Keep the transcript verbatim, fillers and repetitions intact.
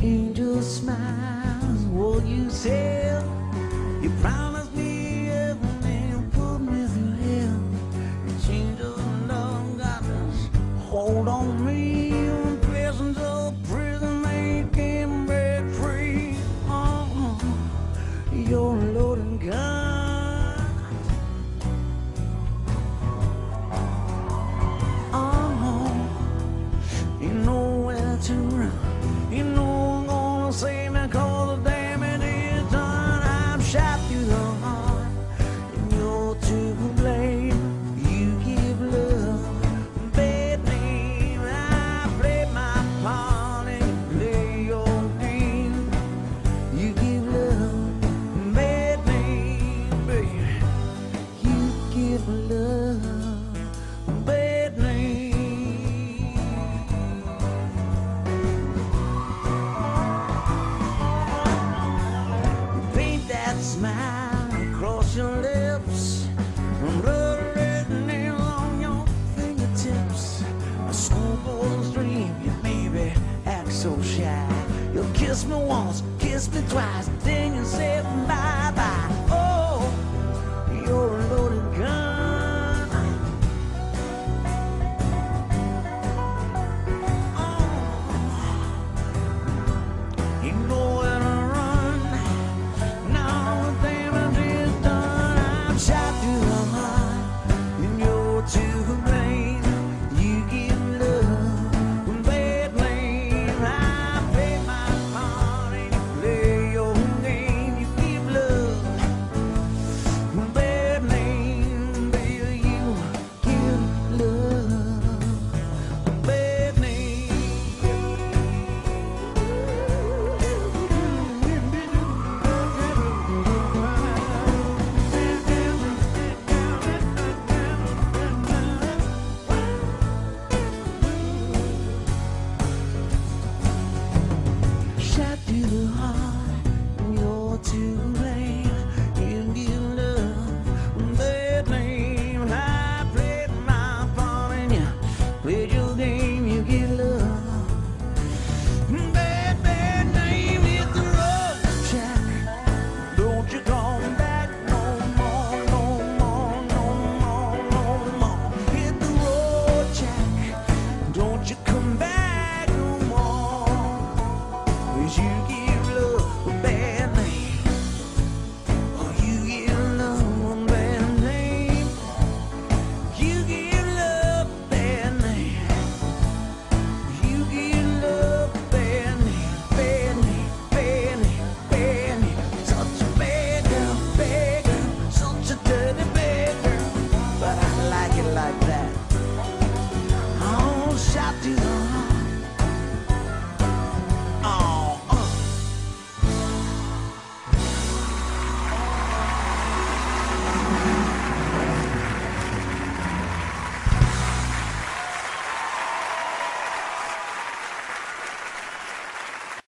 Angel smiles, what you said. You promised me heaven and put me through hell. You changed your love, got this hold on me. In prisons of prison, they can't break free. Oh, you're a loaded gun. Oh, you know where to run. You know I'm gonna save me 'cause the damage is done. I'm shot through the heart, and you're to blame. You give love a bad name. I play my part and you play your game. You give love a bad name, baby. You give love a bad name. Smile across your lips, blood red nails on your fingertips. A schoolboy's dream, you maybe act so shy. You'll kiss me once, kiss me twice, then you say bye bye. Oh, you're a loaded gun. Oh, you know where to run. Shot through the heart, and you're to blame. You give love a bad name. I play my part and you play your game. You give love a bad name, baby. You give love a bad name. Shot through the heart.